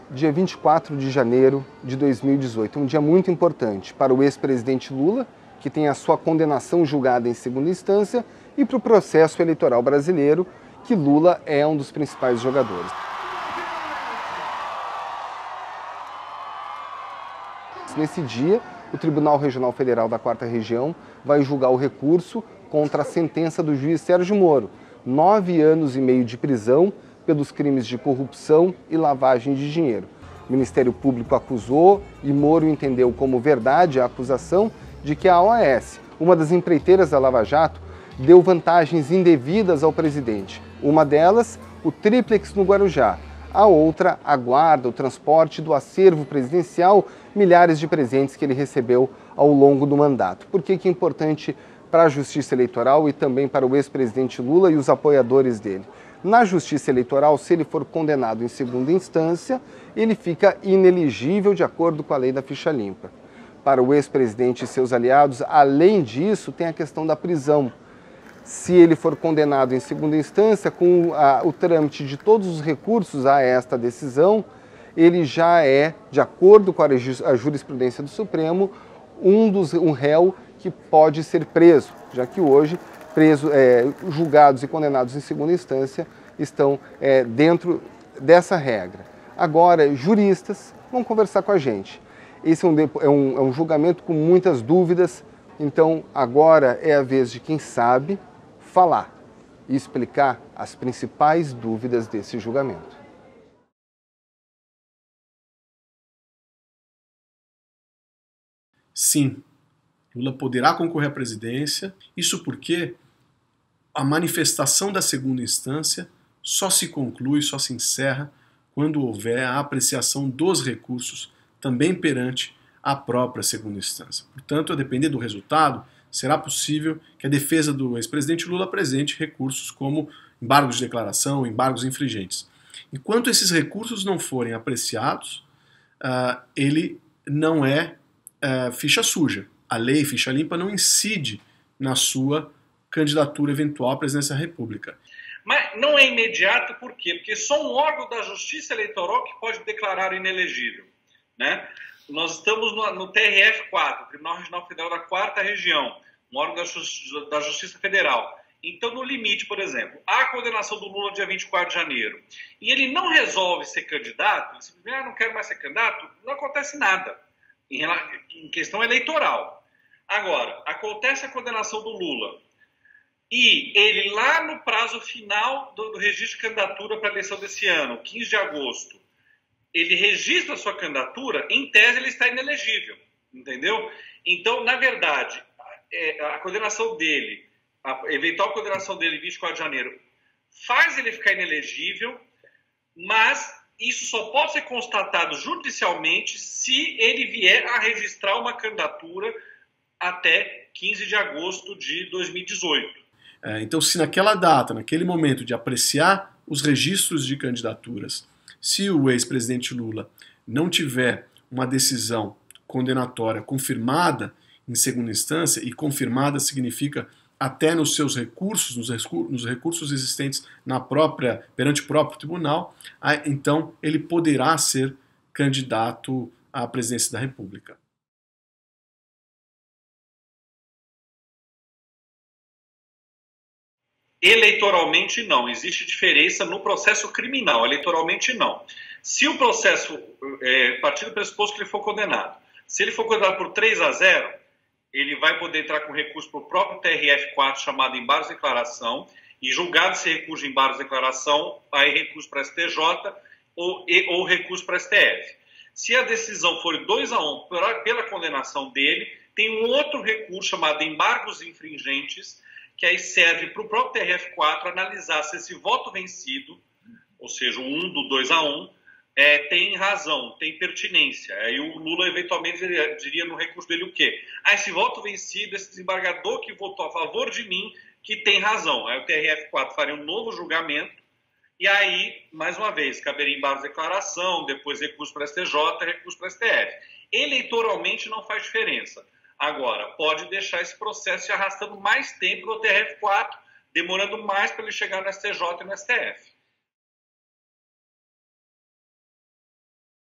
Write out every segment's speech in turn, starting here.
Dia 24 de janeiro de 2018, um dia muito importante para o ex-presidente Lula, que tem a sua condenação julgada em segunda instância, e para o processo eleitoral brasileiro, que Lula é um dos principais jogadores. Nesse dia, o Tribunal Regional Federal da 4ª Região vai julgar o recurso contra a sentença do juiz Sérgio Moro, 9 anos e meio de prisão pelos crimes de corrupção e lavagem de dinheiro. O Ministério Público acusou e Moro entendeu como verdade a acusação de que a OAS, uma das empreiteiras da Lava Jato, deu vantagens indevidas ao presidente. Uma delas, o tríplex no Guarujá. A outra, a guarda, o transporte do acervo presidencial, milhares de presentes que ele recebeu ao longo do mandato. Por que é importante para a Justiça Eleitoral e também para o ex-presidente Lula e os apoiadores dele? Na Justiça Eleitoral, se ele for condenado em segunda instância, ele fica inelegível de acordo com a lei da ficha limpa. Para o ex-presidente e seus aliados, além disso, tem a questão da prisão. Se ele for condenado em segunda instância, com o trâmite de todos os recursos a esta decisão, ele já é, de acordo com a jurisprudência do Supremo, um réu que pode ser preso, já que hoje julgados e condenados em segunda instância estão dentro dessa regra. Agora, juristas vão conversar com a gente. Esse é um julgamento com muitas dúvidas, então agora é a vez de quem sabe falar e explicar as principais dúvidas desse julgamento. Sim, Lula poderá concorrer à presidência, isso porque a manifestação da segunda instância só se conclui, só se encerra quando houver a apreciação dos recursos também perante a própria segunda instância. Portanto, a depender do resultado, será possível que a defesa do ex-presidente Lula apresente recursos como embargos de declaração, embargos infringentes. Enquanto esses recursos não forem apreciados, ele não é ficha suja. A lei ficha limpa não incide na sua candidatura eventual à presidência da República. Mas não é imediato, por quê? Porque só um órgão da Justiça Eleitoral que pode declarar inelegível, né? Nós estamos no TRF4, Tribunal Regional Federal da 4ª Região, um órgão da Justiça Federal. Então, no limite, por exemplo, há a condenação do Lula dia 24 de janeiro, e ele não resolve ser candidato, ele simplesmente não quer mais ser candidato, não acontece nada em questão eleitoral. Agora, acontece a condenação do Lula, e ele lá no prazo final do registro de candidatura para a eleição desse ano, 15 de agosto, ele registra a sua candidatura, em tese ele está inelegível, entendeu? Então, na verdade, a condenação dele, a eventual condenação dele em 24 de janeiro, faz ele ficar inelegível, mas isso só pode ser constatado judicialmente se ele vier a registrar uma candidatura até 15 de agosto de 2018. Então, se naquela data, naquele momento de apreciar os registros de candidaturas, se o ex-presidente Lula não tiver uma decisão condenatória confirmada em segunda instância, e confirmada significa até nos seus recursos, nos recursos existentes perante o próprio tribunal, então ele poderá ser candidato à presidência da República. Eleitoralmente não, existe diferença no processo criminal, eleitoralmente não. Se o processo, partir do pressuposto que ele for condenado, se ele for condenado por 3-0, ele vai poder entrar com recurso para o próprio TRF4, chamado embargos de declaração, e julgado esse recurso de embargos de declaração, aí recurso para STJ ou recurso para STF. Se a decisão for 2-1 pela condenação dele, tem um outro recurso chamado embargos infringentes, que aí serve para o próprio TRF4 analisar se esse voto vencido, ou seja, o 1 do 2-1, tem razão, tem pertinência. Aí o Lula eventualmente diria no recurso dele o quê? Esse voto vencido, esse desembargador que votou a favor de mim, que tem razão. Aí o TRF4 faria um novo julgamento, e aí, mais uma vez, caberia embargos de declaração, depois recurso para STJ, recurso para STF. Eleitoralmente não faz diferença. Agora, pode deixar esse processo se arrastando mais tempo no TRF4, demorando mais para ele chegar no STJ e no STF.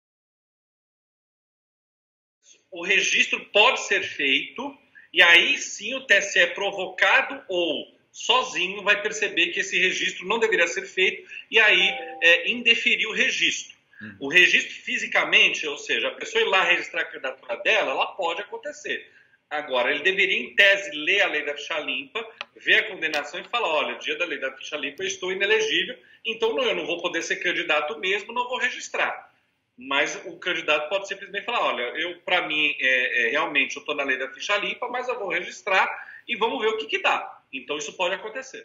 o registro pode ser feito, e aí sim o TSE provocado ou sozinho vai perceber que esse registro não deveria ser feito e aí indeferir o registro. O registro fisicamente, ou seja, a pessoa ir lá registrar a candidatura dela, ela pode acontecer. Agora, ele deveria, em tese, ler a lei da ficha limpa, ver a condenação e falar, olha, dia da lei da ficha limpa eu estou inelegível, então eu não vou poder ser candidato mesmo, não vou registrar. Mas o candidato pode simplesmente falar, olha, para mim, realmente eu estou na lei da ficha limpa, mas eu vou registrar e vamos ver o que dá. Então isso pode acontecer.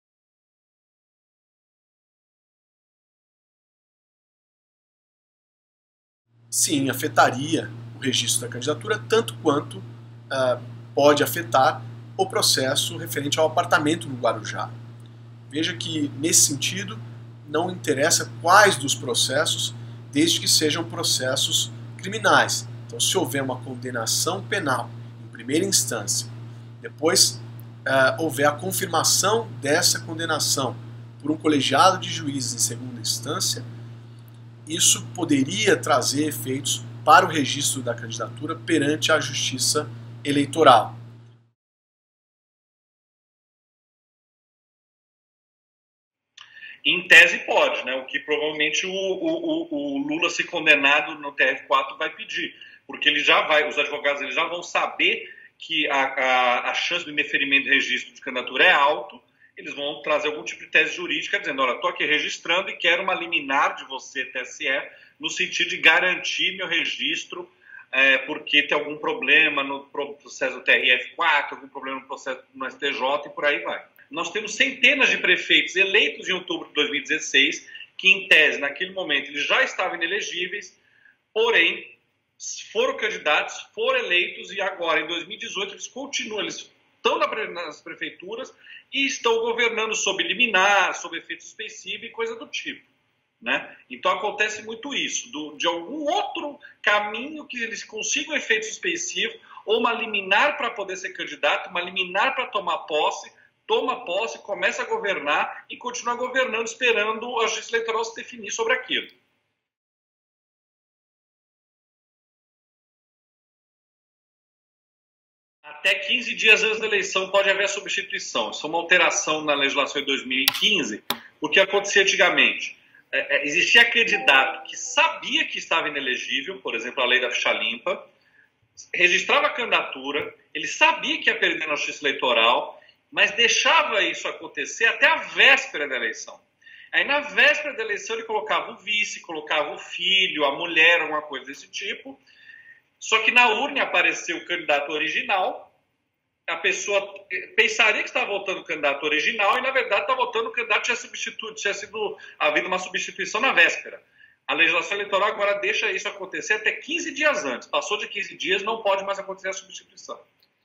Sim, afetaria o registro da candidatura, tanto quanto pode afetar o processo referente ao apartamento no Guarujá. Veja que, nesse sentido, não interessa quais dos processos, desde que sejam processos criminais. Então, se houver uma condenação penal em primeira instância, depois houver a confirmação dessa condenação por um colegiado de juízes em segunda instância, isso poderia trazer efeitos para o registro da candidatura perante a Justiça Eleitoral. Em tese pode, né? O que provavelmente o Lula, se condenado no TF4, vai pedir, porque ele já vai, os advogados eles já vão saber que a chance do indeferimento de registro de candidatura é alto, eles vão trazer algum tipo de tese jurídica dizendo, olha, estou aqui registrando e quero uma liminar de você, TSE, no sentido de garantir meu registro, porque tem algum problema no processo do TRF4, algum problema no processo no STJ e por aí vai. Nós temos centenas de prefeitos eleitos em outubro de 2016, que em tese, naquele momento, eles já estavam inelegíveis, porém, foram candidatos, foram eleitos e agora, em 2018, eles continuam, eles estão nas prefeituras e estão governando sob liminar, sob efeito suspensivo e coisa do tipo. Né? Então acontece muito isso, de algum outro caminho que eles consigam efeito suspensivo, ou uma liminar para poder ser candidato, uma liminar para tomar posse, toma posse, começa a governar e continua governando, esperando a Justiça Eleitoral se definir sobre aquilo. Até 15 dias antes da eleição pode haver a substituição. Isso é uma alteração na legislação de 2015, o que acontecia antigamente. Existia candidato que sabia que estava inelegível, por exemplo, a lei da ficha limpa, registrava a candidatura, ele sabia que ia perder na Justiça Eleitoral, mas deixava isso acontecer até a véspera da eleição. Aí na véspera da eleição ele colocava o vice, colocava o filho, a mulher, alguma coisa desse tipo. Só que na urna apareceu o candidato original, a pessoa pensaria que estava votando o candidato original e na verdade está votando o candidato que tinha sido havido uma substituição na véspera. A legislação eleitoral agora deixa isso acontecer até 15 dias antes. Passou de 15 dias, não pode mais acontecer a substituição.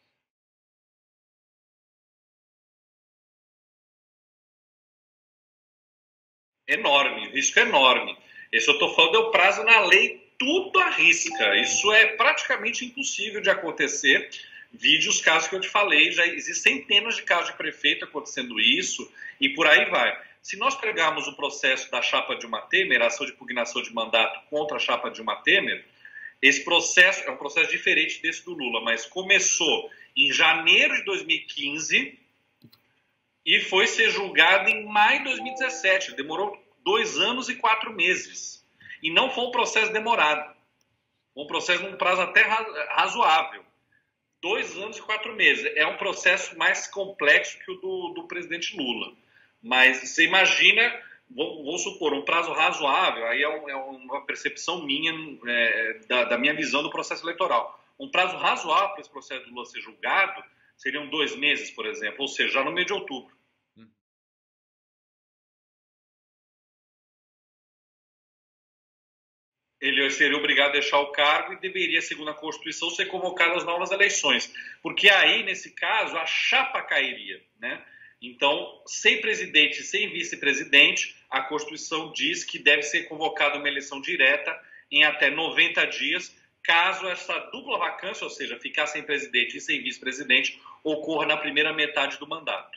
Enorme, risco enorme. Esse eu estou falando é o prazo na lei, tudo à risca. Isso é praticamente impossível de acontecer. Vide os casos que eu te falei, já existem centenas de casos de prefeito acontecendo isso e por aí vai. Se nós pegarmos o processo da chapa Dilma Temer, a ação de impugnação de mandato contra a chapa Dilma Temer, esse processo é um processo diferente desse do Lula, mas começou em janeiro de 2015 e foi ser julgado em maio de 2017. Demorou 2 anos e 4 meses. E não foi um processo demorado. Foi um processo num prazo até razoável. 2 anos e 4 meses. É um processo mais complexo que o do presidente Lula. Mas você imagina, vamos supor, um prazo razoável, aí é uma percepção minha, da minha visão do processo eleitoral. Um prazo razoável para esse processo do Lula ser julgado seriam 2 meses, por exemplo, ou seja, já no mês de outubro. Ele seria obrigado a deixar o cargo e deveria, segundo a Constituição, ser convocado às novas eleições. Porque aí, nesse caso, a chapa cairia, né? Então, sem presidente e sem vice-presidente, a Constituição diz que deve ser convocada uma eleição direta em até 90 dias, caso essa dupla vacância, ou seja, ficar sem presidente e sem vice-presidente, ocorra na primeira metade do mandato.